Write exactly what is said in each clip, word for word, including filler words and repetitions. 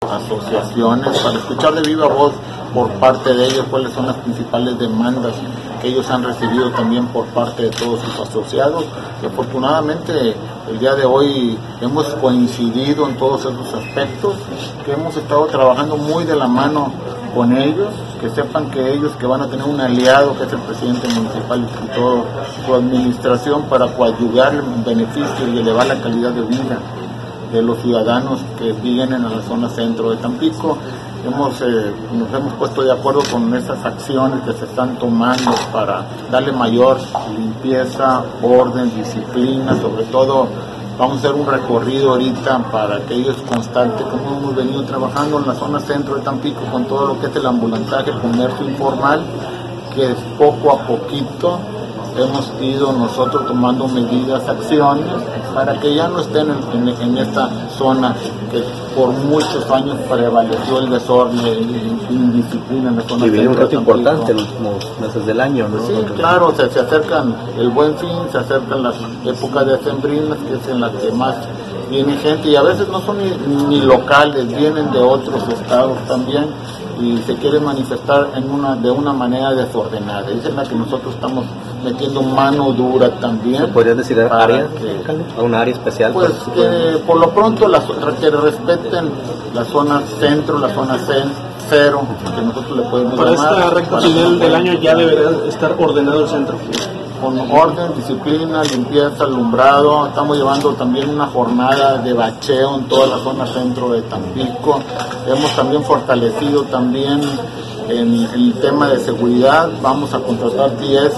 asociaciones para escuchar de viva voz por parte de ellos cuáles son las principales demandas que ellos han recibido también por parte de todos sus asociados. Y afortunadamente el día de hoy hemos coincidido en todos esos aspectos, que hemos estado trabajando muy de la mano con ellos, que sepan que ellos que van a tener un aliado que es el presidente municipal y toda su administración para coadyuvar en beneficio y elevar la calidad de vida de los ciudadanos que viven en la zona centro de Tampico. Hemos, eh, nos hemos puesto de acuerdo con esas acciones que se están tomando para darle mayor limpieza, orden, disciplina. Sobre todo vamos a hacer un recorrido ahorita para que ellos constaten cómo hemos venido trabajando en la zona centro de Tampico con todo lo que es el ambulantaje, el comercio informal, que poco a poquito hemos ido nosotros tomando medidas, acciones, para que ya no estén en, en, en esta zona que por muchos años prevaleció el desorden y indisciplina en la zona. Y viene un reto importante en los últimos meses del año, ¿no? Sí, claro, se, se acercan el Buen Fin, se acercan las épocas decembrinas, que es en las que más viene gente, y a veces no son ni, ni locales, vienen de otros estados también, y se quieren manifestar en una de una manera desordenada. Esa es la que nosotros estamos metiendo mano dura también. ¿Se podría decir área, que, a una área especial? Pues que por lo pronto las, que respeten la zona centro, la zona cero, que nosotros le podemos para llamar. Para esta recta final del año ya deberá estar ordenado el centro. Con orden, disciplina, limpieza, alumbrado. Estamos llevando también una jornada de bacheo en toda la zona centro de Tampico. Hemos también fortalecido también en el tema de seguridad. Vamos a contratar diez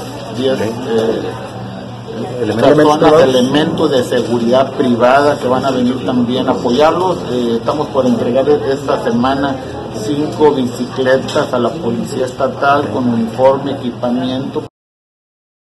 eh, personas, elementos de seguridad privada que van a venir también a apoyarlos. Eh, estamos por entregar esta semana cinco bicicletas a la Policía Estatal con uniforme, equipamiento.